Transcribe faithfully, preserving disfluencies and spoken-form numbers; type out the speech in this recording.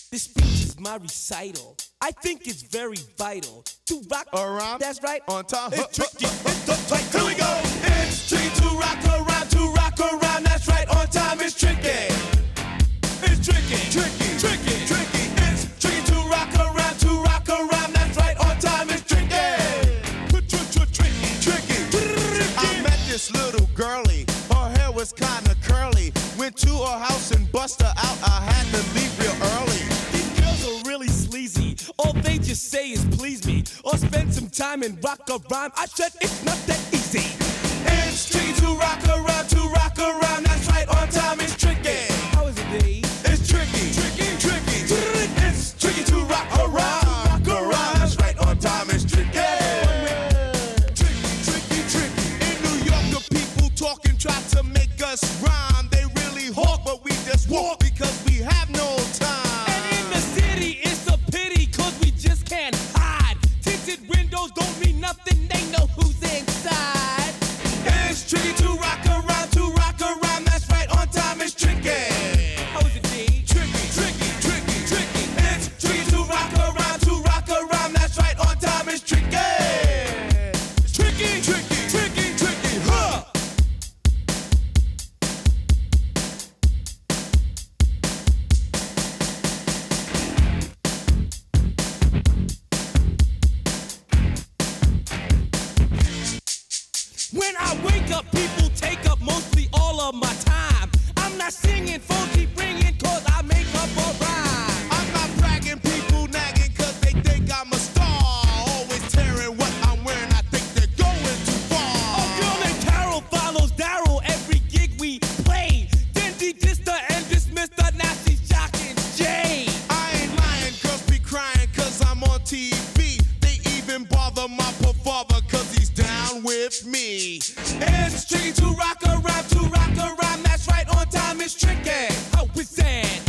This speech is my recital. I think it's very vital to rock around. That's right. On time. It's tricky. It's the tight. Here we go. It's tricky to rock around, to rock around. That's right. On time. It's tricky. It's tricky. Tricky. Tricky. Tricky. It's tricky to rock around, to rock around. That's right. On time. It's tricky. Tricky. Tricky. I met this little girlie. Her hair was kinda curly. Went to her house and bust her out. I had to leave real early. Really sleazy. All they just say is please me or spend some time and rock a rhyme. I said it's not that easy. It's tricky to rock around, to rock around. That's right, on time it's tricky. How is it, Dave? It's tricky, tricky, tricky. It's tricky to rock around, rock around. That's right, on time it's tricky. Tricky, tricky, tricky. In New York, the people talk and try to make us rhyme. They really hawk, but we just walk because we have no time. Don't mean nothing, they know who's inside. It's tricky to rock around, to rock around. That's right, on time it's tricky. How is it, D? Tricky, tricky, tricky, tricky. It's tricky to rock around, to rock around. That's right, on time it's tricky. Tricky, tricky, tricky, tricky, huh? When I wake up, people take up mostly all of my time. I'm not singing, phone keep ringing, cause I make up a rhyme. I'm not bragging, people nagging, cause they think I'm a star. Always tearing what I'm wearing, I think they're going too far. A girl named Carol follows Daryl every gig we play. Then he dissed her and dismissed her, now she's shocking Jay. I ain't lying, girls be crying, cause I'm on T V. They even bother my father, cause he's down with me. It's tricky to rock around, to rock around. That's right, on time it's tricky. How is that?